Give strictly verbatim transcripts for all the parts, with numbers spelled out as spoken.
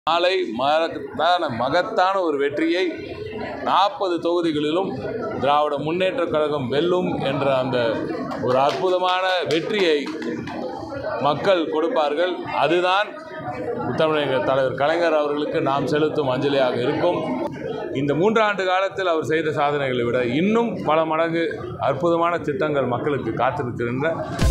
நாளை மகத்தான மகத்தான ஒரு வெற்றியை நாற்பது தொகுதிகளிலும் திராவிட முன்னேற்றக் கழகம் வெல்லும் என்ற அந்த ஒரு அற்புதமான வெற்றியை மக்கள் கொடுப்பார்கள். அதுதான் தமிழக தலைவர் கலைஞர் அவர்களுக்கு நாம் செலுத்தும் அஞ்சலியாக இருக்கும். இந்த மூன்றாண்டு காலத்தில் அவர் செய்த சாதனைகளை விட இன்னும் பல மடங்கு அற்புதமான திட்டங்கள் மக்களுக்கு காத்திருக்கின்ற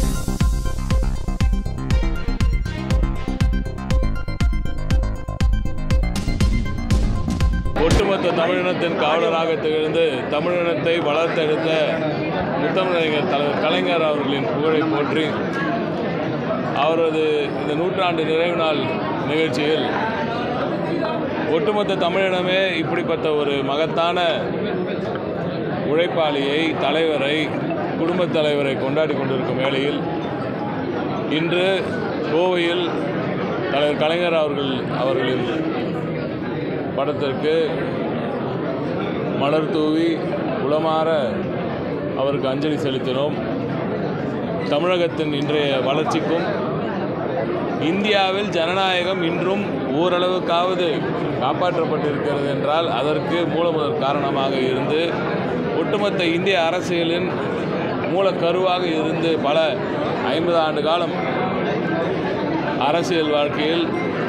ஒட்டுமொத்த தமிழினத்தின் காவலராக திகழ்ந்து தமிழினத்தை வளர்த்தெடுத்த முத்தமிழறிஞர் தலைவர் கலைஞர் அவர்களின் புகழை போற்றி அவரது இந்த நூற்றாண்டு நிறைவு நாள் நிகழ்ச்சியில் ஒட்டுமொத்த தமிழினமே இப்படிப்பட்ட ஒரு மகத்தான உழைப்பாளியை, தலைவரை, குடும்பத் தலைவரை கொண்டாடி கொண்டிருக்கும் வேளையில் இன்று கோவையில் தலைவர் கலைஞர் அவர்கள் அவர்களின் படத்திற்கு மலர் தூவி உளமாற அவருக்கு அஞ்சலி செலுத்தினோம். தமிழகத்தின் இன்றைய வளர்ச்சிக்கும் இந்தியாவில் ஜனநாயகம் இன்றும் ஓரளவுக்காவது காப்பாற்றப்பட்டிருக்கிறது என்றால் அதற்கு மூலமுதற் காரணமாக இருந்து ஒட்டுமொத்த இந்திய அரசியலின் மூலக்கருவாக இருந்து பல ஐம்பது ஆண்டு காலம் அரசியல் வாழ்க்கையில்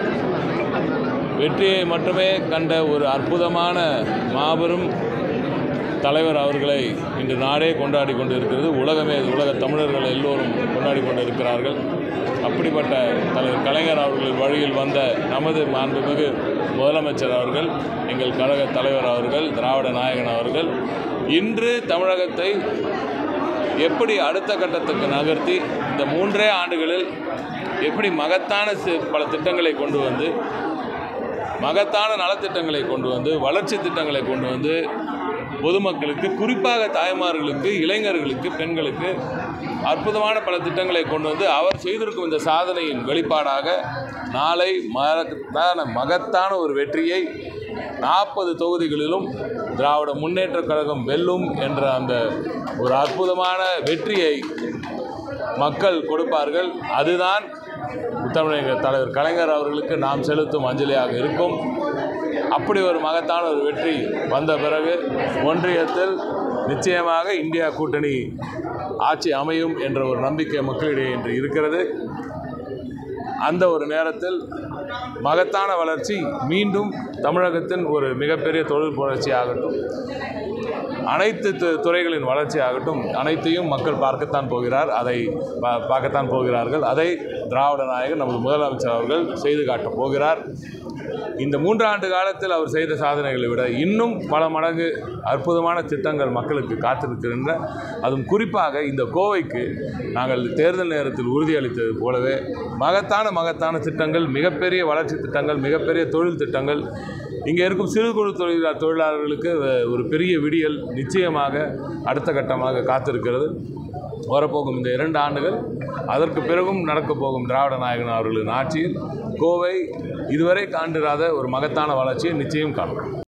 வெற்றியை மட்டுமே கண்ட ஒரு அற்புதமான மாபெரும் தலைவர் அவர்களை இன்று நாடே கொண்டாடி கொண்டு இருக்கிறது. உலகமே உலக தமிழர்கள் எல்லோரும் கொண்டாடி கொண்டு இருக்கிறார்கள். அப்படிப்பட்ட தலைவர் கலைஞர் அவர்களின் வழியில் வந்த நமது மாண்புமிகு முதலமைச்சர் அவர்கள், எங்கள் கழக தலைவர் அவர்கள், திராவிட நாயகன் அவர்கள் இன்று தமிழகத்தை எப்படி அடுத்த கட்டத்துக்கு நகர்த்தி இந்த மூன்றே ஆண்டுகளில் எப்படி மகத்தான பல திட்டங்களை கொண்டு வந்து மகத்தான நலத்திட்டங்களை கொண்டு வந்து வளர்ச்சி திட்டங்களை கொண்டு வந்து பொதுமக்களுக்கு, குறிப்பாக தாய்மார்களுக்கு, இளைஞர்களுக்கு, பெண்களுக்கு அற்புதமான பல திட்டங்களை கொண்டு வந்து அவர் செய்திருக்கும் இந்த சாதனையின் வெளிப்பாடாக நாளை மகத்தான மகத்தான ஒரு வெற்றியை நாற்பது தொகுதிகளிலும் திராவிட முன்னேற்றக் கழகம் வெல்லும் என்ற அந்த ஒரு அற்புதமான வெற்றியை மக்கள் கொடுப்பார்கள். அதுதான் தமிழக தலைவர் கலைஞர் அவர்களுக்கு நாம் செலுத்தும் அஞ்சலியாக இருக்கும். அப்படி ஒரு மகத்தான ஒரு வெற்றி வந்த பிறகு ஒன்றியத்தில் நிச்சயமாக இந்தியா கூட்டணி ஆட்சி அமையும் என்ற ஒரு நம்பிக்கை மக்களிடையே இன்று இருக்கிறது. அந்த ஒரு நேரத்தில் மகத்தான வளர்ச்சி மீண்டும் தமிழகத்தின் ஒரு மிகப்பெரிய தொழில் புரட்சி ஆகட்டும், அனைத்து துறைகளின் வளர்ச்சி ஆகட்டும், அனைத்தையும் மக்கள் பார்க்கத்தான் போகிறார் அதை பார்க்கத்தான் போகிறார்கள். அதை திராவிட நாயகன் நமது முதலமைச்சர் அவர்கள் செய்து காட்டப் போகிறார். இந்த மூன்றாண்டு காலத்தில் அவர் செய்த சாதனைகளை விட இன்னும் பல மடங்கு அற்புதமான திட்டங்கள் மக்களுக்கு காத்திருக்கின்ற, அதுவும் குறிப்பாக இந்த கோவைக்கு நாங்கள் தேர்தல் நேரத்தில் உறுதியளித்தது போலவே மகத்தான மகத்தான திட்டங்கள், மிகப்பெரிய வளர்ச்சி திட்டங்கள், மிகப்பெரிய தொழில் திட்டங்கள், இங்கே இருக்கும் சிறு குறு தொழிலாளர் தொழிலாளர்களுக்கு ஒரு பெரிய விடியல் நிச்சயமாக அடுத்த கட்டமாக காத்திருக்கிறது. வரப்போகும் இந்த இரண்டு ஆண்டுகள், அதற்கு பிறகும் நடக்கப் போகும் திராவிட நாயகன் அவர்களின் ஆட்சியில் கோவை இதுவரை காண்டிராத ஒரு மகத்தான வளர்ச்சியை நிச்சயம் காணும்.